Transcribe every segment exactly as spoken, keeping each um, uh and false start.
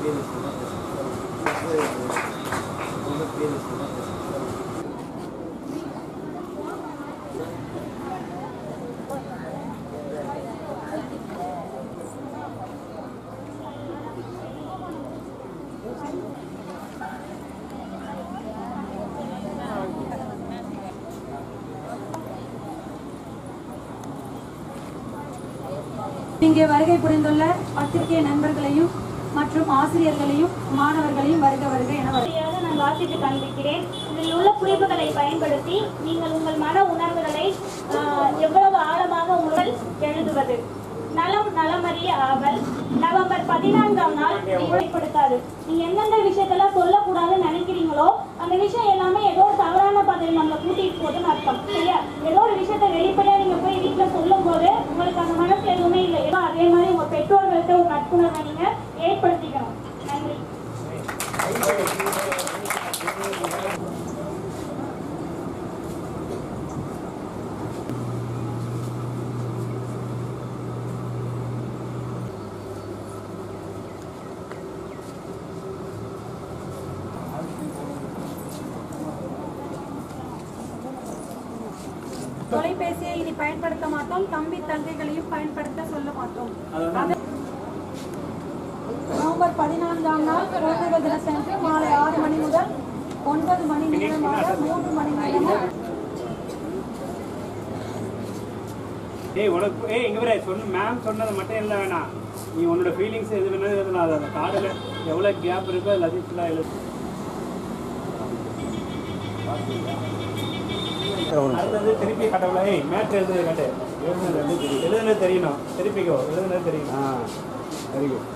இங்கே வருகை புரிந்துள்ள பத்திரிகை நண்பர்களையும் மற்றும் ஆசிரியர்களையும் மாணவர்களையும் வருக வருக என நான் வாசித்து காண்பிக்கிறேன். இதில் உள்ள குறிப்புகளை பயன்படுத்தி நீங்கள் உங்கள் மன உணர்வுகளை எவ்வளவு ஆழமாக உங்கள் எழுதுவது. நலம் நலமறிய ஆவல். நவம்பர் பதினான்காம் நாள் வெளிப்படுத்தாது. நீங்க எந்தெந்த விஷயத்தெல்லாம் சொல்லக்கூடாதுன்னு நினைக்கிறீங்களோ அந்த விஷயம் எல்லாமே ஏதோ ஒரு தவறான பாதையில் நம்மளை கூட்டிட்டு போகுதுன்னு அர்த்தம். சரியா? ஏதோ ஒரு விஷயத்த வெளிப்படையா நீங்க போய் வீட்டுல சொல்லும் போது உங்களுக்கு அந்த மனசு எதுவுமே இல்லை. ஏதோ அதே மாதிரி உங்க பெற்றோர்கள்ட்ட ஒரு நட்புணர்வை நீங்க ஏற்படுத்திக்கணும். நன்றி. தொலைபேசியை இனி பயன்படுத்த மாட்டோம். தம்பி தங்கைகளையும் பயன்படுத்த சொல்ல மாட்டோம். நவம்பர் பதினான்காம் நாள் குழந்தைகள் தினத்தன்று மாலை ஆறு மணி முதல் ஒன்பது மணி நேரமாக மூன்று மணி நேரம். ஏய் உனக்கு ஏய் இங்க வர சொன்ன மேம் சொன்னது மட்டும் இல்லை வேணாம். நீ உன்னோட ஃபீலிங்ஸ் எது வேணாலும் எழுதலாம். அது அந்த கார்டில் எவ்வளோ கேப் இருக்கோ எல்லாத்தையும் ஃபுல்லாக எழுது. அடுத்தது திருப்பி கடவுளை ஏய் மேட்ச் எழுதுறது கட்டு எழுதுனது வந்து தெரியும். எழுதுனது தெரியணும். திருப்பிக்கோ எழுதுனது தெரியும். ஆ வெரி குட்.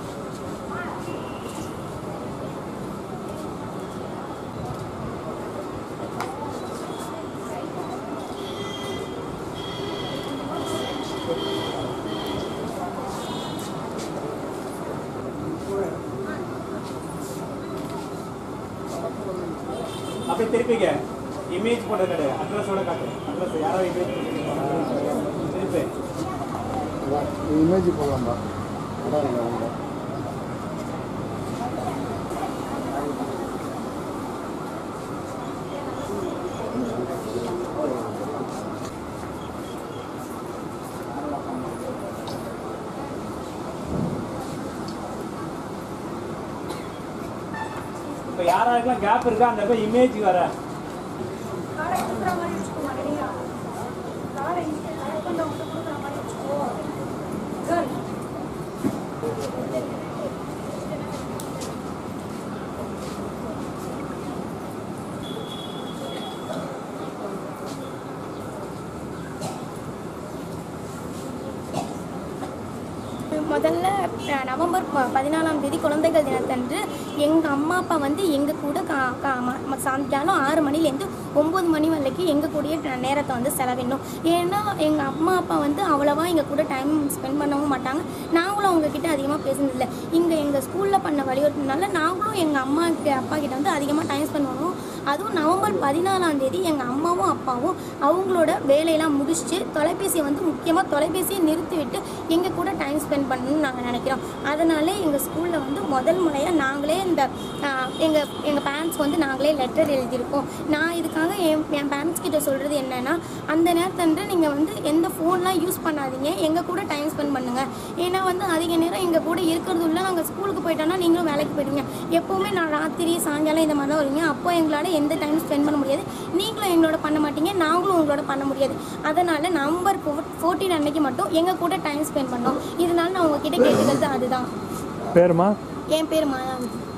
அப்படி திருப்பிக்க இமேஜ் போட கடை அட்ரஸோட காட்டு. அட்ரஸ் யாரோ இமேஜ் திருப்பி இமேஜ் போடலாம்பா. இப்போ யாராருக்கெல்லாம் கேப் இருக்கா அந்த போய் இமேஜ் வர முதல்ல நவம்பர் பதினாலாம் தேதி குழந்தைகள் தினத்தன்று எங்கள் அம்மா அப்பா வந்து எங்கள் கூட கா சாயங்காலம் ஆறு மணிலேருந்து ஒம்பது மணி வரைக்கும் எங்கள் கூடயே நேரத்தை வந்து செலவிடணும். ஏன்னா எங்கள் அம்மா அப்பா வந்து அவ்வளோவா எங்கள் கூட டைம் ஸ்பெண்ட் பண்ணவும் மாட்டாங்க. நாங்களும் அவங்கக்கிட்ட அதிகமாக பேசுனதில்லை. இங்கே எங்கள் ஸ்கூலில் பண்ண வலியுறுத்தினால நாங்களும் எங்கள் அம்மா அப்பா கிட்ட வந்து அதிகமாக டைம் ஸ்பெண்ட் பண்ணுவோம். அதுவும் நவம்பர் பதினாலாம் தேதி எங்கள் அம்மாவும் அப்பாவும் அவங்களோட வேலையெல்லாம் முடிச்சுட்டு தொலைபேசியை வந்து முக்கியமாக தொலைபேசியை நிறுத்திவிட்டு எங்கள் கூட டைம் ஸ்பெண்ட் பண்ணணும்னு நாங்கள் நினைக்கிறோம். அதனால எங்கள் ஸ்கூலில் வந்து முதல் முறையாக நாங்களே இந்த எங்கள் எங்கள் பேரண்ட்ஸ் வந்து நாங்களே லெட்டர் எழுதியிருக்கோம். நான் இதுக்காக என் என் பேரண்ட்ஸ் கிட்ட சொல்கிறது என்னென்னா, அந்த நேரத்தன்று நீங்கள் வந்து எந்த ஃபோன்லாம் யூஸ் பண்ணாதீங்க, எங்கள் கூட டைம் ஸ்பெண்ட் பண்ணுங்கள். ஏன்னா வந்து அதிக நேரம் எங்கள் கூட இருக்கிறது இல்லை. நாங்கள் ஸ்கூலுக்கு போயிட்டோன்னா நீங்களும் வேலைக்கு போயிடுவீங்க. எப்போவுமே நான் ராத்திரி சாயங்காலம் இந்த மாதிரி தான் வருவீங்க. அப்போ எங்களால் எந்த டைம் ஸ்பெண்ட் பண்ண முடியாது. நீங்களும் எங்களோட பண்ண மாட்டீங்க, நாங்களும் உங்களோட பண்ண முடியாது. அதனால் நவம்பர் ஃபோர்டீன் அன்னைக்கு மட்டும் எங்கள் கூட டைம் ஸ்பெண்ட் பண்ணோம். இதனால நான் உங்ககிட்ட கேட்டுக்கிறது அதுதான். பேருமா? என் பேர் மாயா.